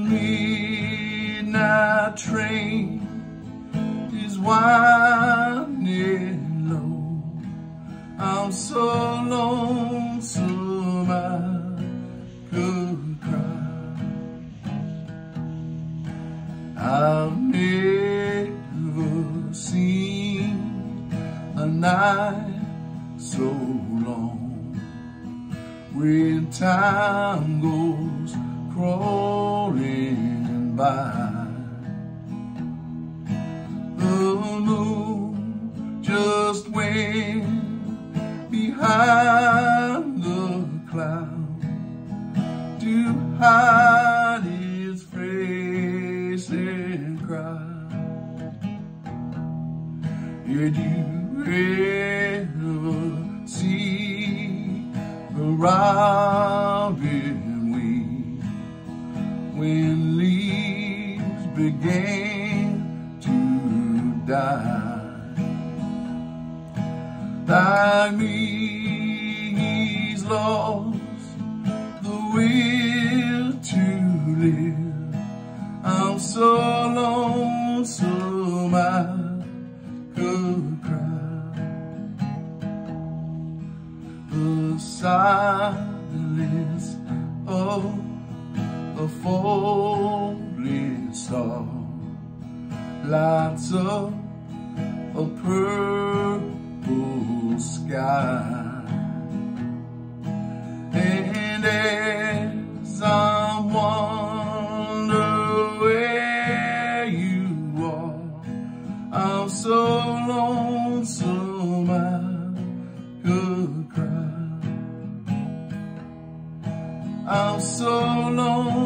midnight train is winding low. I'm so lonesome I could cry. I've never seen a night so long when time goes crawling by. The moon just went behind the cloud to hide its face and cry. Did you ever see the robin wing when leaves began to die? Like me, he's lost the will to live. I'm so lonesome I could cry. The silence of a falling star lights up a purple sky. And as I'm wondering where you are, I'm so lonesome I could cry. I'm so lonesome